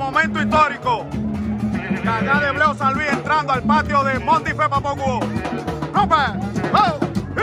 momento histórico. Gagá de Bleo San Luis entrando al patio de Montife Papocuo. ¡Rompe! ¡Oh!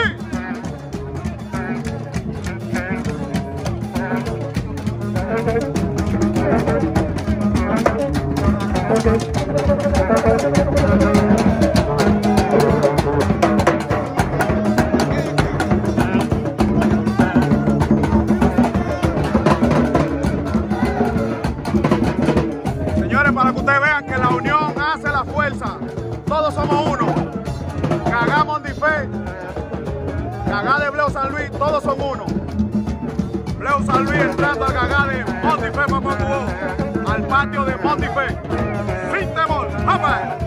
Señores, para que ustedes vean que la unión hace la fuerza. Todos somos uno. Gagá Montife, Gagá de Bleo San Luis, todos son uno. Bleo San Luis entrando al Gagá de Montife Papocuo, al patio de Montife. Sin temor. ¡Vamos!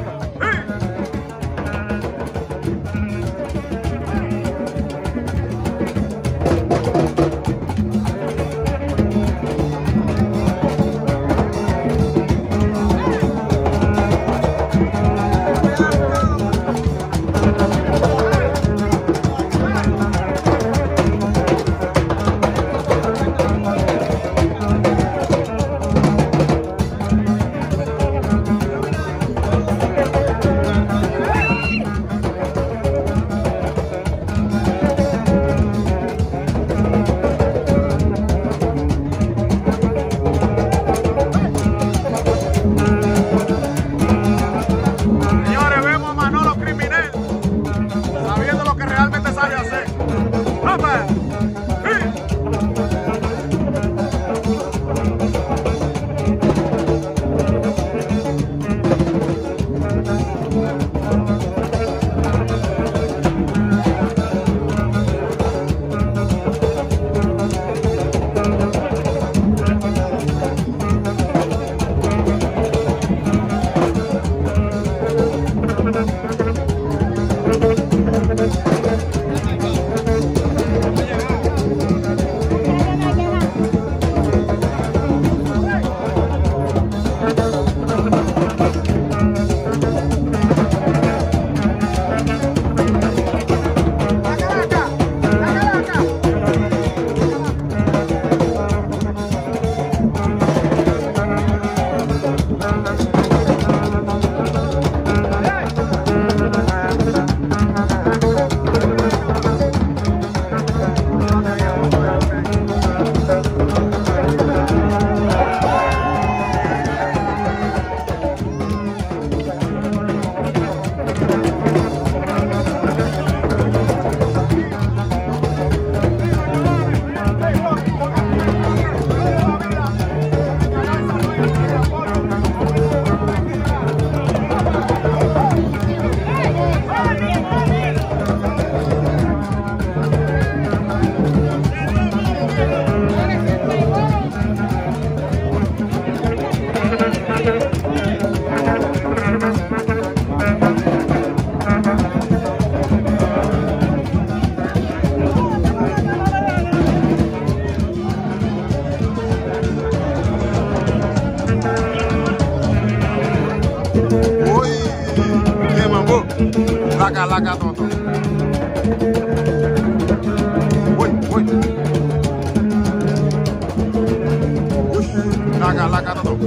Laka toto. Uy. Laka toto.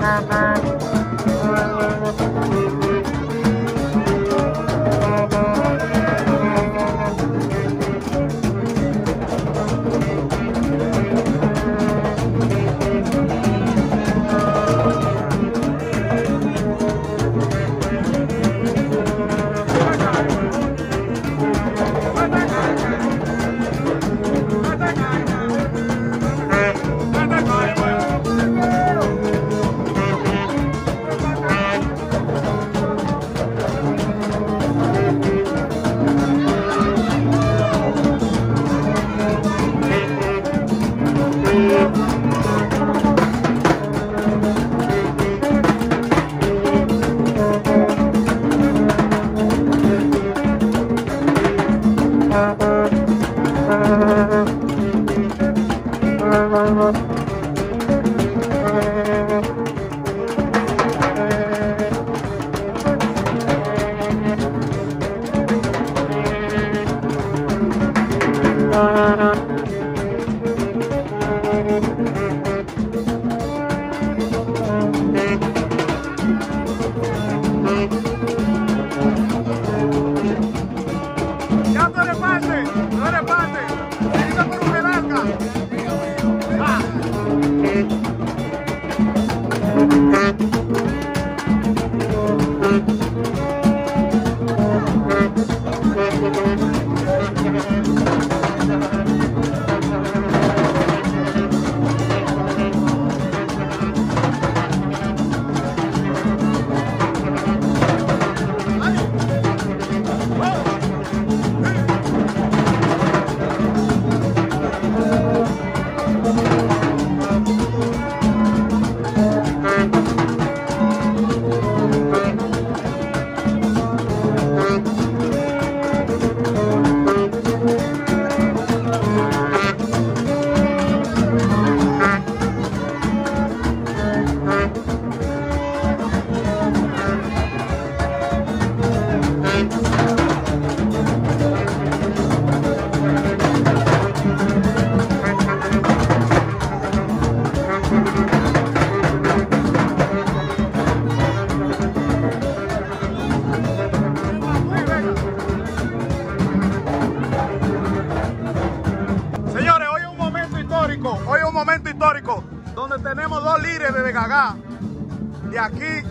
Ya tú eres parte, tú eres parte. Venga por un jerarca. Hoy es un momento histórico donde tenemos dos líderes de Gagá, de aquí,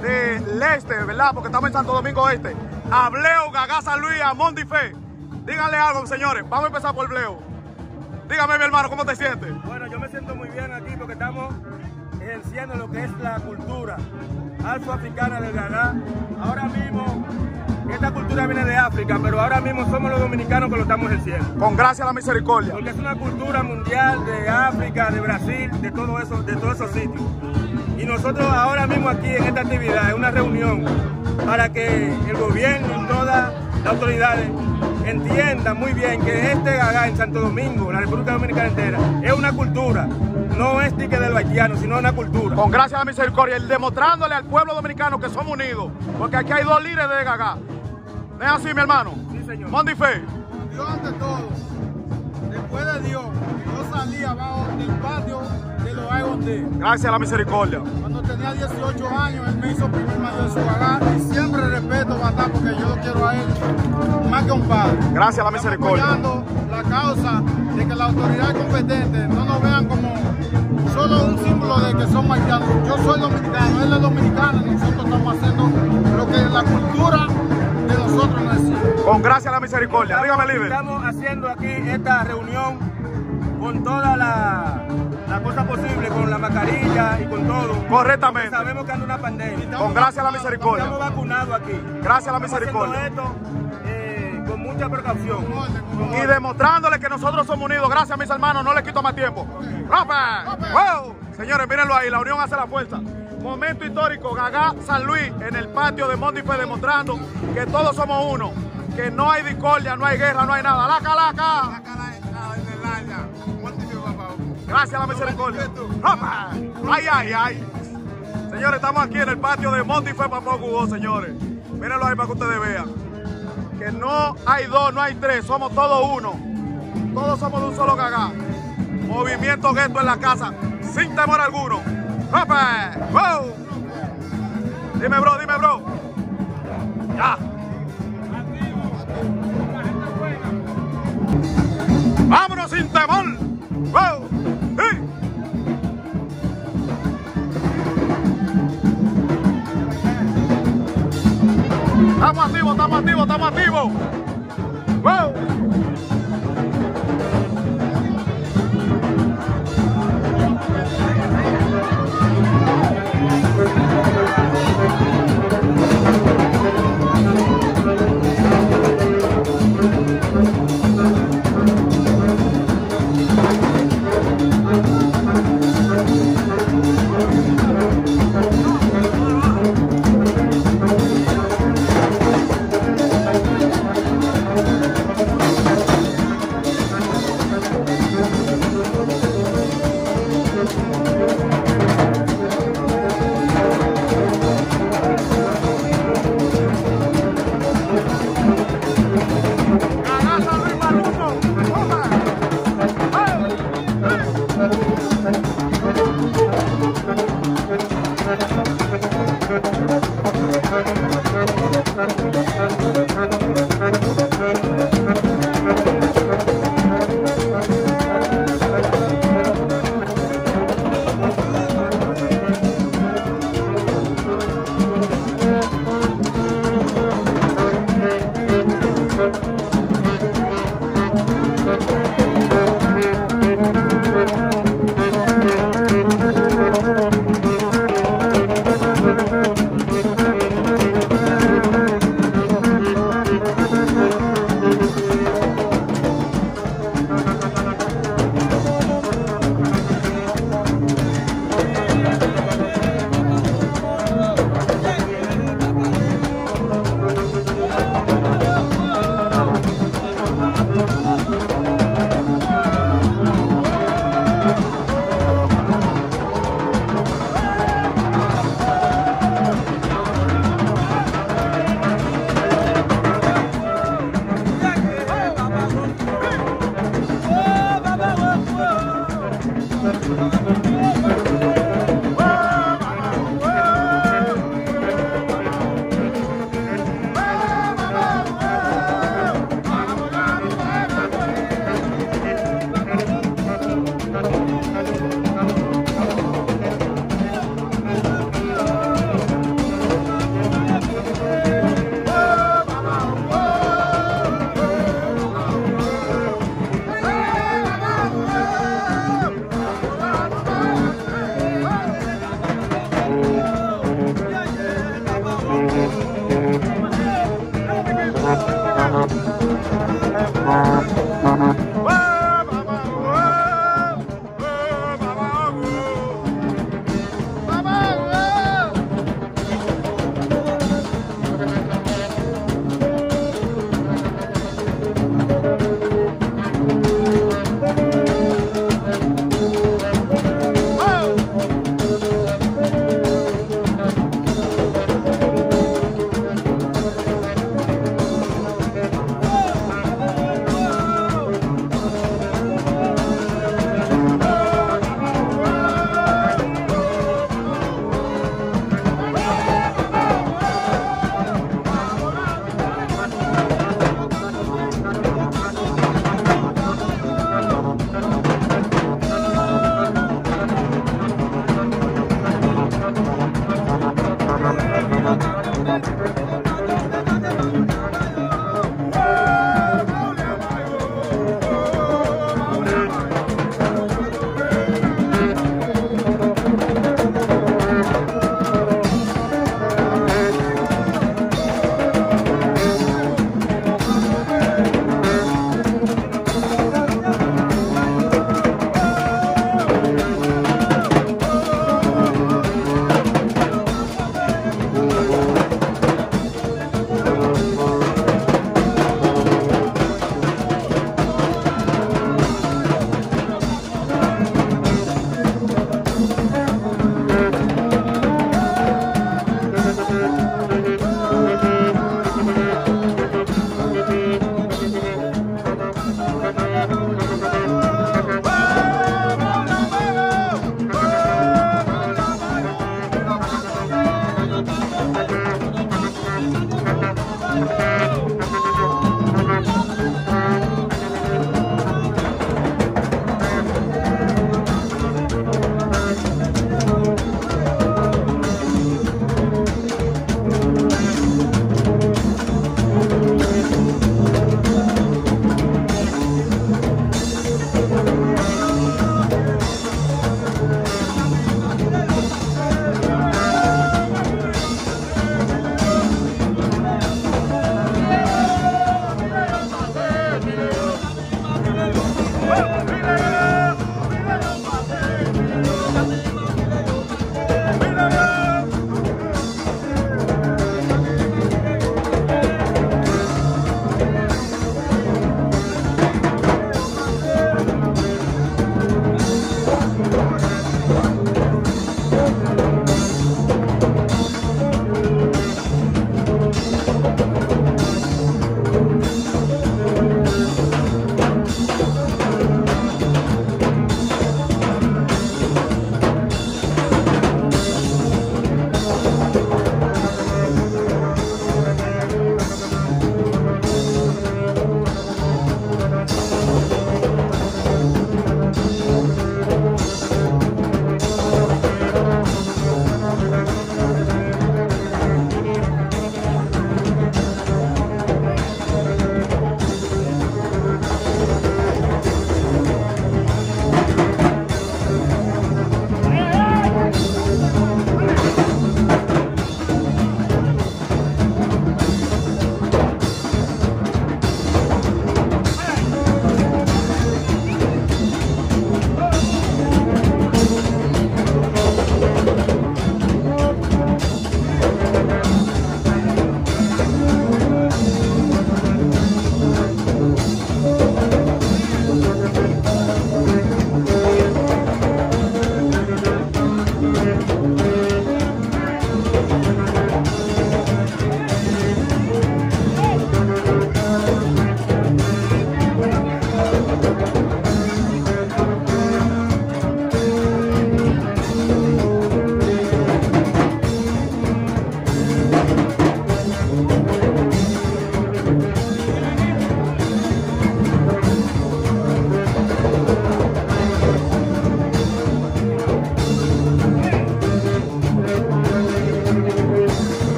del este, ¿verdad? Porque estamos en Santo Domingo Este. A Bleo, Gagá San Luis, a Mondife. Díganle algo, señores. Vamos a empezar por Bleo. Dígame, mi hermano, ¿cómo te sientes? Bueno, yo me siento muy bien aquí porque estamos ejerciendo lo que es la cultura afroafricana del Gagá. Ahora mismo, esta cultura viene de África, pero ahora mismo somos los dominicanos que lo estamos ejerciendo. Con gracia a la misericordia. Porque es una cultura mundial de África, de Brasil, de todo eso, de todos esos sitios. Y nosotros ahora mismo aquí en esta actividad, es una reunión para que el gobierno y todas las autoridades entiendan muy bien que este Gagá en Santo Domingo, la República Dominicana entera, es una cultura. No es tique del haitiano, sino una cultura. Con gracia a la misericordia, y demostrándole al pueblo dominicano que somos unidos, porque aquí hay dos líderes de Gagá. ¿No es así, mi hermano? Sí, señor. Mondife. Dios ante todo. Después de Dios, yo salí abajo del patio de los Aegonde. Gracias a la misericordia. Cuando tenía 18 años, él me hizo primer mayor de su Gagá y siempre respeto bastante porque yo lo quiero a él más que un padre. Gracias a la Estamos misericordia. apoyando la causa de que las autoridades competentes no nos vean como solo un símbolo de que somos haitianos. Yo soy dominicano, él es dominicano y nosotros estamos haciendo lo que la cultura de nosotros nos exige. Con gracia a la misericordia. Dígame, líder. Estamos haciendo aquí esta reunión con toda la cosa posible, con la mascarilla y con todo. Correctamente. Porque sabemos que anda una pandemia. Con gracia a la misericordia. Estamos vacunados aquí. Gracias a la Estamos misericordia. haciendo esto con mucha precaución. Y demostrándole que nosotros somos unidos. Gracias a mis hermanos, no les quito más tiempo. ¡Rope! ¡Wow! Señores, mírenlo ahí, la unión hace la fuerza. Momento histórico, Gagá San Luis en el patio de Mondife, demostrando que todos somos uno, que no hay discordia, no hay guerra, no hay nada. ¡Laca, laca! Gracias a la misericordia. ¡Rope! ¡Ay, ay, ay! Señores, estamos aquí en el patio de Mondife, Papá Cubo, señores. Mírenlo ahí para que ustedes vean. Que no hay dos, no hay tres, somos todos uno. Todos somos de un solo Gagá. Movimiento Gueto en la casa, sin temor alguno. ¡Rope! ¡Wow! Dime, bro, dime, bro. Ya. Vámonos sin temor. ¡Wow! ¡Sí! Estamos activos, estamos activos, estamos activos. ¡Wow!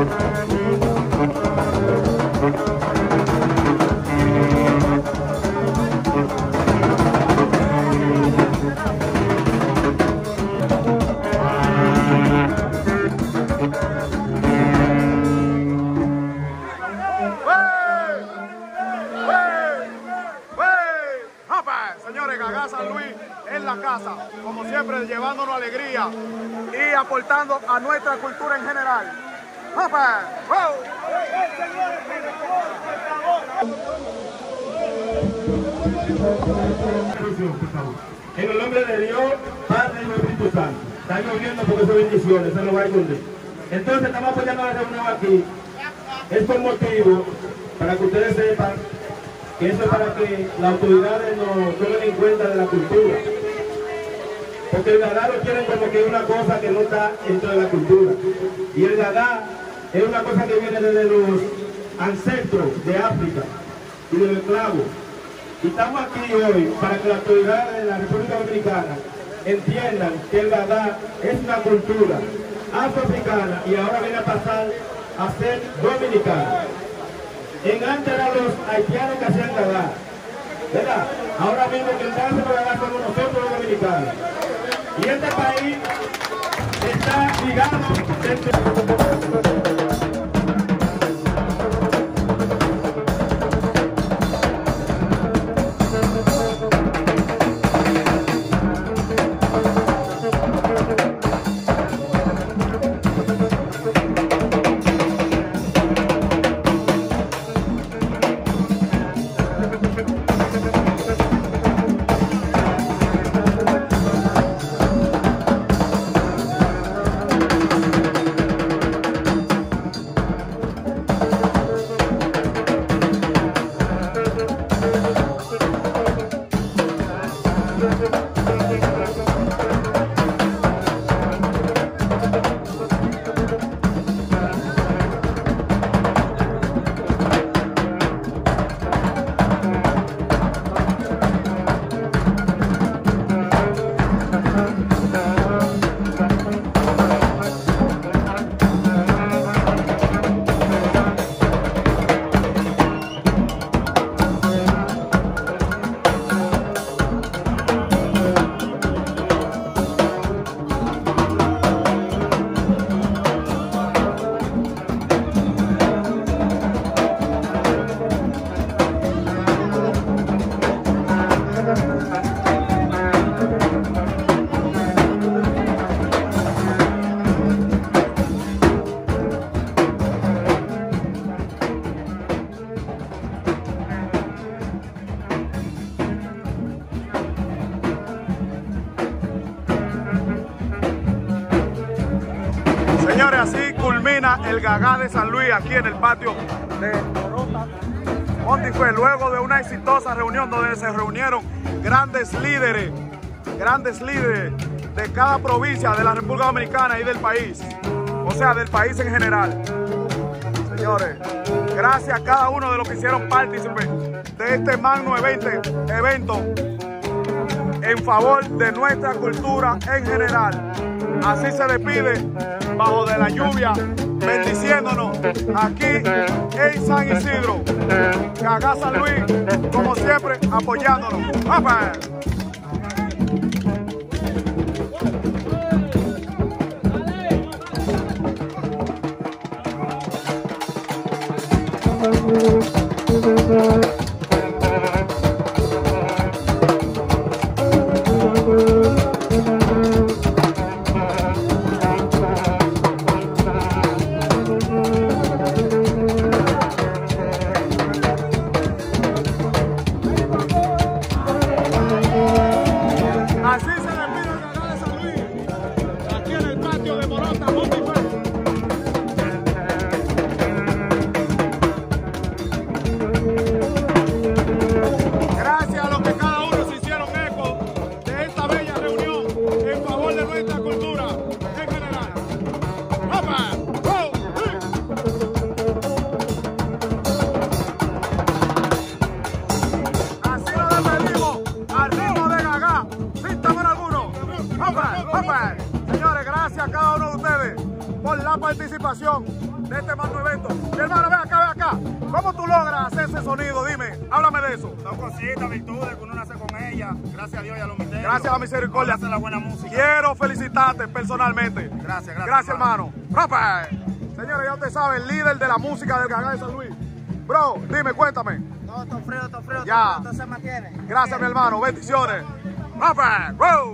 Señores, Gagá San Luis en la casa, como siempre, llevándonos alegría y aportando a nuestra cultura en general. En el nombre de Dios, Padre y Espíritu Santo. Están lloviendo porque son bendiciones, eso no va a hundir. Entonces estamos apoyando a la reunión aquí. Es por motivo, para que ustedes sepan, que eso es para que las autoridades nos tomen en cuenta de la cultura. Porque el Gagá lo quieren como que es una cosa que no está dentro de la cultura. Y el Gagá es una cosa que viene desde los ancestros de África y de los esclavos. Y estamos aquí hoy para que las autoridades de la República Dominicana entiendan que el Gagá es una cultura afroamericana y ahora viene a pasar a ser dominicana. En antes eran los haitianos que hacían Gagá, ¿verdad? Ahora mismo que el danza de Gagá somos nosotros los dominicanos. Y este país está ligado Señores, así culmina el Gagá de San Luis aquí en el patio de Montife, luego de una exitosa reunión donde se reunieron grandes líderes de cada provincia de la República Dominicana y del país, o sea, del país en general. Señores, gracias a cada uno de los que hicieron partícipe de este magno evento en favor de nuestra cultura en general. Así se despide bajo de la lluvia, bendiciéndonos aquí en San Isidro. Gagá San Luis, como siempre, apoyándonos. ¡Apa! Así se despide el Gagá de San Luis, aquí en el patio de Morota, Montife. de este magno evento. Mi hermano, ven acá. ¿Cómo tú logras hacer ese sonido? Dime, háblame de eso. Son cositas, virtudes que uno nace con ellas. Gracias a Dios y a los misterios. Gracias a la misericordia. Gracias a la buena música. Quiero felicitarte personalmente. Gracias, hermano. ¡Ropa! Señores, ya usted sabe, el líder de la música del Gagá de San Luis. Bro, dime, cuéntame. No, todo frío, ya. todo se mantiene. Gracias, mi hermano. Bendiciones. ¡Ropa! ¡Wow!